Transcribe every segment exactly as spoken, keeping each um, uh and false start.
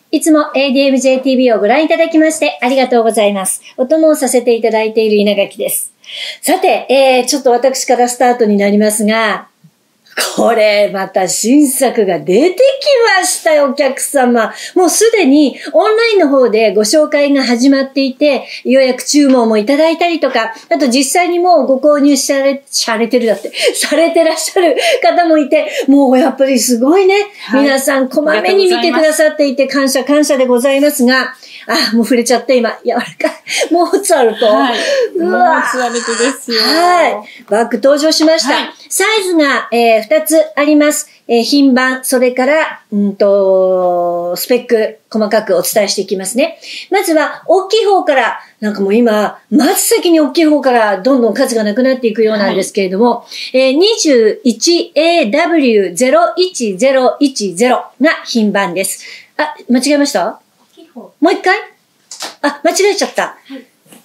いつも エーディーエムジェーティービー をご覧いただきましてありがとうございます。お供をさせていただいている稲垣です。さて、えー、ちょっと私からスタートになりますが、これまた新作が出てきましたよ、お客様。もうすでにオンラインの方でご紹介が始まっていて、予約注文もいただいたりとか、あと実際にもうご購入され、されてるだって、されてらっしゃる方もいて、もうやっぱりすごいね。はい、皆さんこまめに見てくださっていて感謝感謝でございますが、あ、もう触れちゃって今、柔らかい。モーツァルト。はい。 うわモーツァルトですよ。 はい。バッグ登場しました。はい、サイズが、えー、ふたつあります。えー、品番、それから、うんと、スペック、細かくお伝えしていきますね。まずは、大きい方から、なんかもう今、真っ先に大きい方からどんどん数がなくなっていくようなんですけれども、はい、えー、にじゅういちエーダブリューゼロいちゼロいちゼロ が品番です。あ、間違えました？もう一回？あ、間違えちゃった。はい、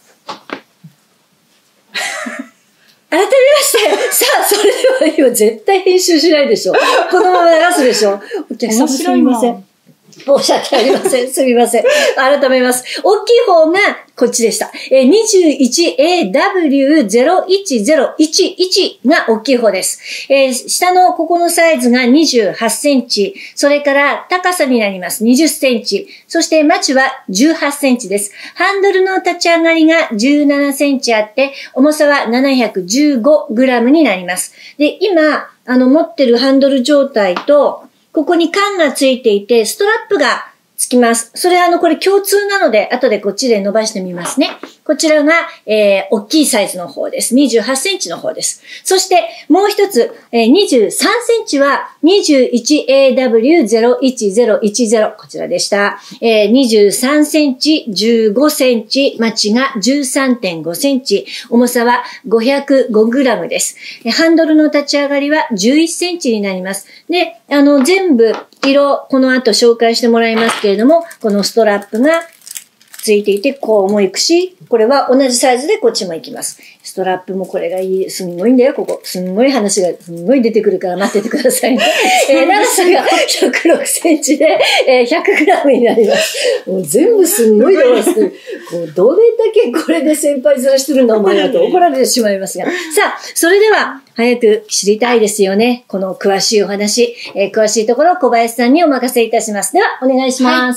改めまして、さあ、それでは今絶対編集しないでしょ。このまま流すでしょ。お客様すみません。申し訳ありません。すみません。改めます。大きい方がこっちでした。え にじゅういちエーダブリューゼロいちゼロいちいち が大きい方です。えー、下のここのサイズがにじゅうはちセンチ。それから高さになります。にじゅっセンチ。そしてマチはじゅうはちセンチです。ハンドルの立ち上がりがじゅうななセンチあって、重さはななひゃくじゅうごグラムになります。で、今、あの、持ってるハンドル状態と、ここに缶がついていて、ストラップがつきます。それはあの、これ共通なので、後でこっちで伸ばしてみますね。こちらが、えー、大きいサイズの方です。にじゅうはちセンチの方です。そして、もう一つ、えー、にじゅうさんセンチは にじゅういちエーダブリューゼロいちゼロいちゼロ こちらでした。えー、にじゅうさんセンチ、じゅうごセンチ、マチが じゅうさんてんごセンチ、重さはごひゃくごグラムです。ハンドルの立ち上がりはじゅういちセンチになります。で、あの、全部、色、この後紹介してもらいますけれども、このストラップがついていて、こうも行くし、これは同じサイズでこっちも行きます。ストラップもこれがいい、すんごいんだよ、ここ。すんごい話が、すんごい出てくるから待っててくださいね。えー、長さがひゃくろくセンチで、えー、ひゃくグラムになります。もう全部すんごいドラスこう、どれだけこれで先輩ずらしてるんだお前だと怒られてしまいますが。さあ、それでは、早く知りたいですよね。この詳しいお話、えー、詳しいところ小林さんにお任せいたします。では、お願いします。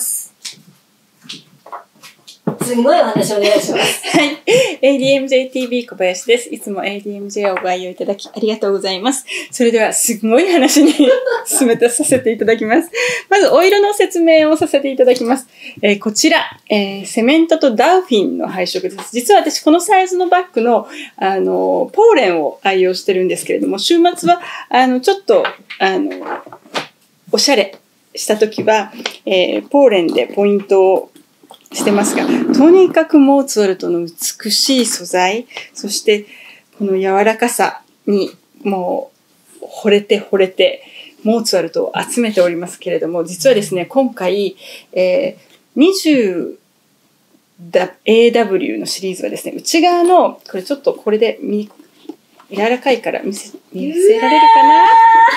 はい、すんごいお話お願いします。 はい。エーディーエムジェーティービー 小林です。いつも エーディーエムジェー をご愛用いただきありがとうございます。それでは、すごい話に進めてさせていただきます。まず、お色の説明をさせていただきます。えー、こちら、えー、セメントとダウフィンの配色です。実は私、このサイズのバッグの、あの、ポーレンを愛用してるんですけれども、週末は、あの、ちょっと、あの、おしゃれしたときは、えー、ポーレンでポイントをしてますが、とにかくモーツァルトの美しい素材、そしてこの柔らかさにもう惚れて惚れて、モーツァルトを集めておりますけれども、実はですね、今回、えー、にじゅうエーダブリュー のシリーズはですね、内側の、これちょっとこれで見、柔らかいから見せ、見せられるかな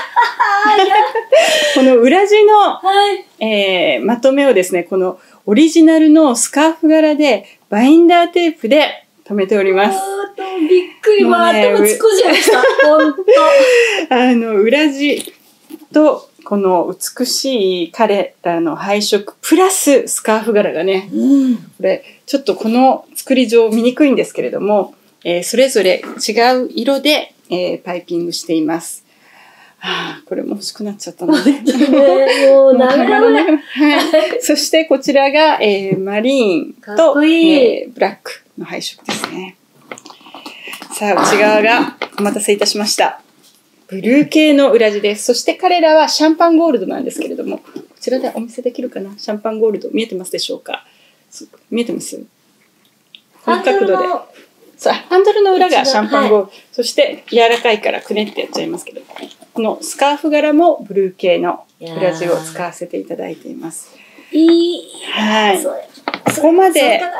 この裏地の、はい、えー、まとめをですね、このオリジナルのスカーフ柄でバインダーテープで留めております。 びっくり、もう頭つこじゃいました。本当。 あの、裏地とこの美しい彼らの配色、プラススカーフ柄がね、うん、これ、ちょっとこの作り上見にくいんですけれども、えー、それぞれ違う色で、えー、パイピングしています。はあ、これも欲しくなっちゃったので。 もうダメだね。 はい。そしてこちらが、えー、マリーンとかっこいい、 えー、ブラックの配色ですね。さあ、内側がお待たせいたしました。ブルー系の裏地です。そして彼らはシャンパンゴールドなんですけれども、こちらでお見せできるかな？シャンパンゴールド見えてますでしょうか？見えてます？この角度で。そう、ハンドルの裏がシャンパンゴールド、はい、そして柔らかいからくねってやっちゃいますけど、このスカーフ柄もブルー系の裏地を使わせていただいています。 いい。 はい。ここまで、はい、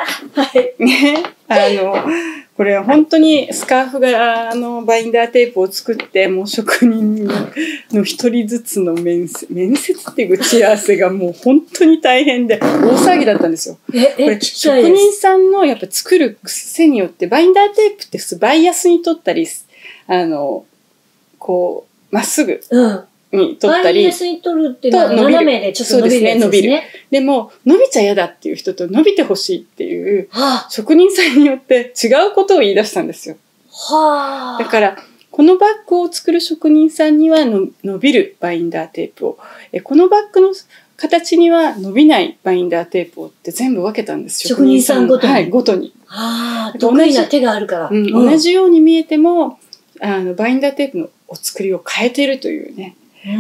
ね、あの、これ本当にスカーフ柄のバインダーテープを作って、もう職人の一人ずつの面接、面接っていう打ち合わせがもう本当に大変で、大騒ぎだったんですよ。 え、え、 これ職人さんのやっぱ作る癖によって、バインダーテープって普通バイアスに取ったり、あの、こう、まっすぐに取ったり。 バイアスに取るっていうのは斜めでちょっと伸びるやつですね。 伸びる。でも、伸びちゃ嫌だっていう人と伸びてほしいっていう、職人さんによって違うことを言い出したんですよ。はあ。だから、このバッグを作る職人さんにはの伸びるバインダーテープを、えこのバッグの形には伸びないバインダーテープをって全部分けたんですよ。 職人さんごとに。 はい、ごとに。 はあ、得意な手があるから。 うん、同じように見えても、あの、バインダーテープのお作りを変えているというね。うん、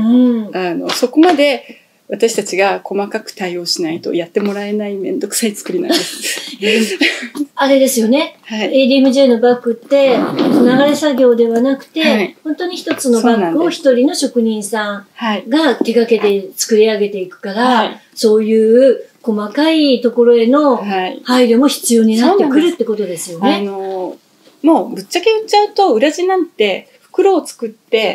あの、そこまで私たちが細かく対応しないとやってもらえないめんどくさい作りなんです。 あれですよね。はい、エーディーエムジェー のバッグって、流れ作業ではなくて、はい、本当に一つのバッグを一人の職人さんが手掛けて作り上げていくから、はい、そういう細かいところへの配慮も必要になってくるってことですよね。 あの、もうぶっちゃけ言っちゃうと、裏地なんて袋を作って、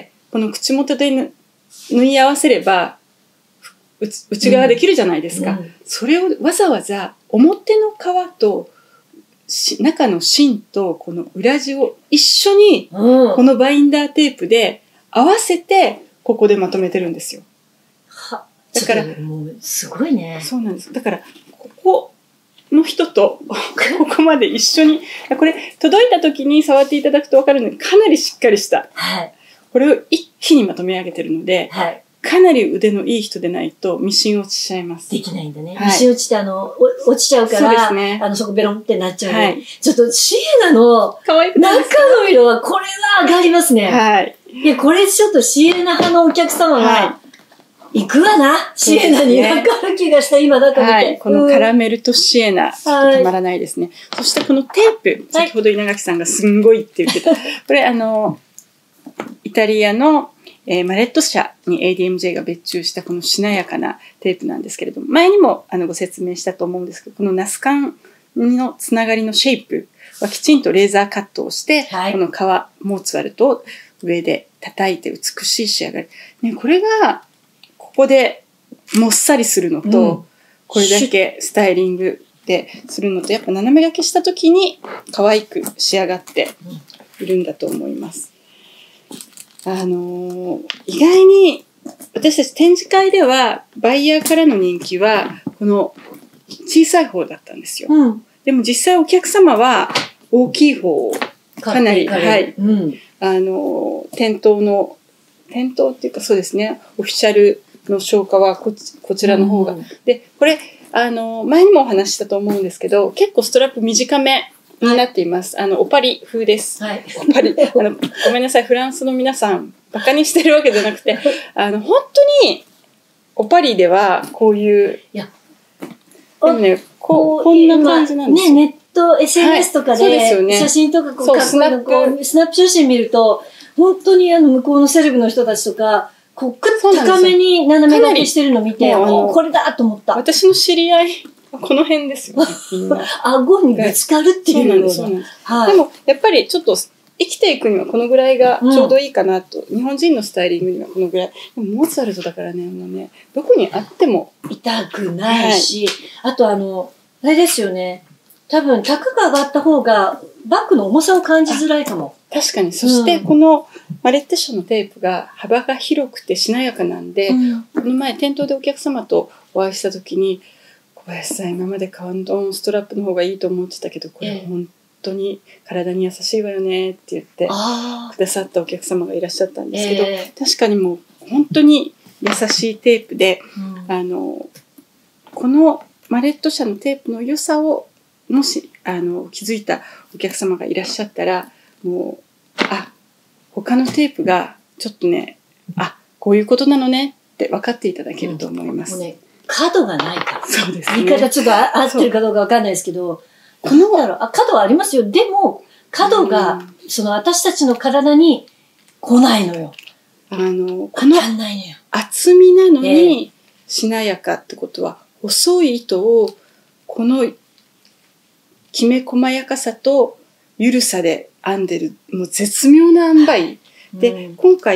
この口元で縫い合わせれば、内側できるじゃないですか。うんうん、それをわざわざ表の皮と中の芯とこの裏地を一緒にこのバインダーテープで合わせてここでまとめてるんですよ。 はだからもうすごいね。 そうなんです。だからここの人とここまで一緒にこれ届いた時に触っていただくと分かるのにかなりしっかりした、はい、これを一気にまとめ上げてるので、はい、かなり腕のいい人でないとミシン落ちしちゃいます。 できないんだね。はい、ミシン落ちてあの、落ちちゃうから、そうですね、あの、そこベロンってなっちゃう、ね。はい、ちょっとシエナの中の色は、これは上がりますね。はい。いや、これちょっとシエナ派のお客様が、行くわな、シエナに分かる気がした、今だから見て。はい。 このカラメルとシエナ、たまらないですね。そしてこのテープ、先ほど稲垣さんがすんごいって言ってた。これあの、イタリアの、えー、マレット社に エーディーエムジェー が別注したこのしなやかなテープなんですけれども、前にもあのご説明したと思うんですけど、このナスカンのつながりのシェイプはきちんとレーザーカットをして、はい、この革モーツァルトを上で叩いて美しい仕上がり。ね、これがここでもっさりするのと、うん、これだけスタイリングでするのと、やっぱ斜め掛けした時に可愛く仕上がっているんだと思います。あのー、意外に私たち展示会ではバイヤーからの人気はこの小さい方だったんですよ。うん、でも実際お客様は大きい方をかなり、はい、うん、あのー、店頭の店頭っていうかそうですね、オフィシャルの消化はこち、こちらの方が、うん、でこれあのー、前にもお話したと思うんですけど、結構ストラップ短めになっています。あの、オパリ風です。はい。オパリ。あの、ごめんなさい。フランスの皆さん、バカにしてるわけじゃなくて、あの、本当に、オパリでは、こういう、いや、でもね、こう、こんな感じなんですよ。 ね、ネット、エスエヌエス とかで、はい、そうですよね、写真とかこう、そうスナップこう、スナップ写真見ると、本当にあの、向こうのセレブの人たちとか、こう、くっ高めに斜め掛けしてるのを見て、あの、これだと思った。 私の知り合い、この辺ですよね、みんな。 顎にぶつかるっていうような。そうなんです。 はい。でも、やっぱりちょっと生きていくにはこのぐらいがちょうどいいかなと。うん、日本人のスタイリングにはこのぐらい。でも、モーツァルトだからね、もうね、どこにあっても。 痛くないし、はい、あとあの、あれですよね。多分、卓が上がった方が、バッグの重さを感じづらいかも。 確かに。そして、このマレッテ社のテープが幅が広くてしなやかなんで、うん、この前、店頭でお客様とお会いしたときに、小林さん、今までカウントオンストラップの方がいいと思ってたけど、これ本当に体に優しいわよねって言ってくださったお客様がいらっしゃったんですけど、えー、確かにもう本当に優しいテープで、うん、あのこのマレット社のテープの良さをもしあの気づいたお客様がいらっしゃったら、もうあ他のテープがちょっとね、あこういうことなのねって分かっていただけると思います。うん、 角がないから。 そうですね。 言い方ちょっと合ってるかどうかわかんないですけど、このだろう、あ、角はありますよ。でも、角が、その私たちの体に来ないのよ。 あの、このないのよ厚みなのにしなやかってことは、細い糸をこのきめ細やかさとゆるさで編んでる、もう絶妙な塩梅。で、うん、今回、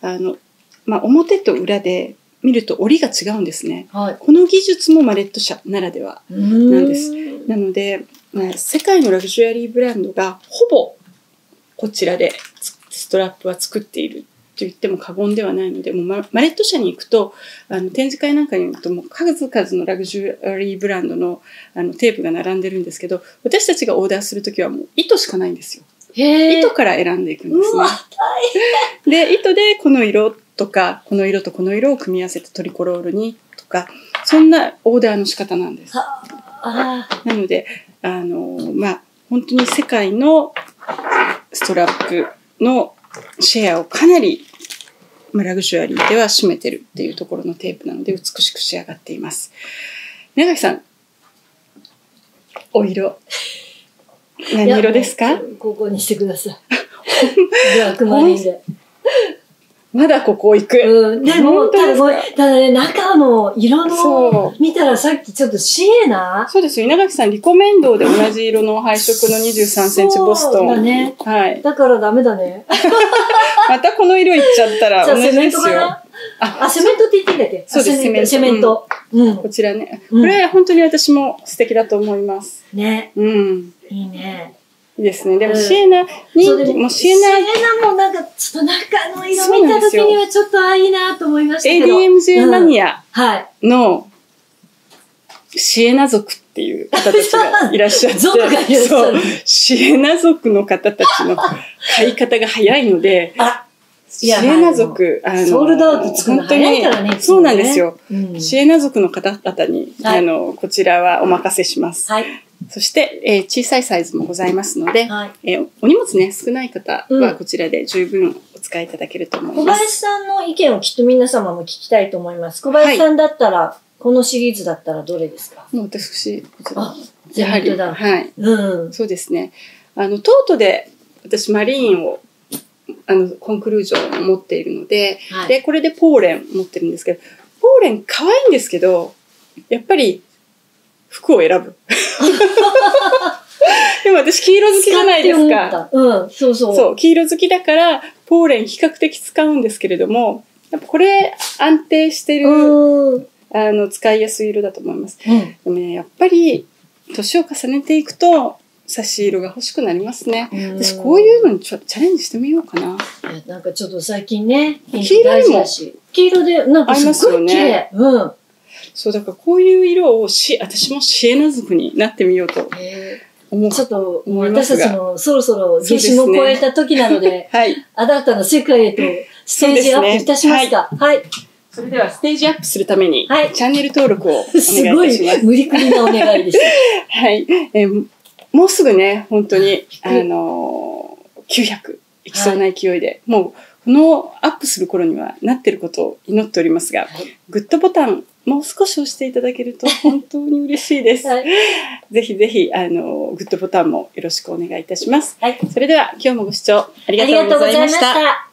あの、まあ、表と裏で見ると織りが違うんですね。 はい。 この技術もマレット社ならではなんです。 うなので、まあ、世界のラグジュアリーブランドがほぼこちらでストラップは作っていると言っても過言ではないので、もうママレット社に行くと、あの展示会なんかに行くともう数々のラグジュアリーブランドのあのテープが並んでるんですけど、私たちがオーダーするときはもう糸しかないんですよ。 へー。 糸から選んでいくんですね。 うわ、 で、糸でこの色とか、この色とこの色を組み合わせてトリコロールにとか、そんなオーダーの仕方なんです。 あなので、あの、まあ、本当に世界のストラップのシェアをかなり、まあ、ラグジュアリーでは占めてるっていうところのテープなので美しく仕上がっています。長垣さん、お色、何色ですか？ ここにしてください。ブラックマリンで。 まだここ行く。 うん。でも、ただ、ただね、中の色その、見たらさっきちょっとシエナそうですよ。稲垣さん、リコメンドーで同じ色の配色のにじゅうさんセンチボストン。 そうだね。 はい。 だからダメだね。 またこの色いっちゃったら同じですよ。 セメントかなあ、セメントって言ってんだっけ？ そうです、セメント。 セメント。うん。 こちらね。これは本当に私も素敵だと思います。 ね。 うん。 いいね。 いいですね。でもシエナに、もうシエナ。 シエナもなんか、ちょっと中の色見た時にはちょっとあいいなと思いましたけど。 エーディーエムジェー マニアのはいシエナ族っていう方たちがいらっしゃって、 族がいらっしゃる。 そう、シエナ族の方たちの買い方が早いので、 あ、 シエナ族、あの、 ソールドアウト作るの早いからね。 そうなんですよ。 うん、 シエナ族の方々に、はい、あの、こちらはお任せします。 はい。 そして、えー、小さいサイズもございますので、 はい、 えー、お荷物ね、少ない方はこちらで十分お使いいただけると思います。 小林さんの意見をきっと皆様も聞きたいと思います。小林さんだったら、はい、このシリーズだったらどれですか？ もう私、こちら。 あ、ゼメントだ。 はい。 うん。 そうですね。あの、トートで私マリーンを、あの、コンクルージョンを持っているので、はい、で、これでポーレン持ってるんですけど、ポーレン可愛いんですけど、やっぱり服を選ぶ。でも私黄色好きじゃないですか。 うん、そうそう。 そう、黄色好きだから、ポーレン比較的使うんですけれども、やっぱこれ安定してる、あの、使いやすい色だと思います。うん、でもね、やっぱり、年を重ねていくと、差し色が欲しくなりますね。私こういうのにちょチャレンジしてみようかな。 いや、なんかちょっと最近ね、黄色でも黄色でなんかすごい綺麗。うん。 そう、だからこういう色をし、私もシエナ族になってみようと思う。 ちょっと、私たちもそろそろ夏至も超えた時なので、 はい。 あなたの世界へとステージアップいたしますか。はい。 それではステージアップするために、はい、チャンネル登録をお願いいたします。 すごい無理くりなお願いです。 はい。えーもうすぐね、本当に、あのー、きゅうひゃくいきそうな勢いで、はい、もう、このアップする頃にはなってることを祈っておりますが、はい、グッドボタン、もう少し押していただけると本当に嬉しいです。はい、ぜひぜひ、あのー、グッドボタンもよろしくお願いいたします。はい、それでは、今日もご視聴ありがとうございました。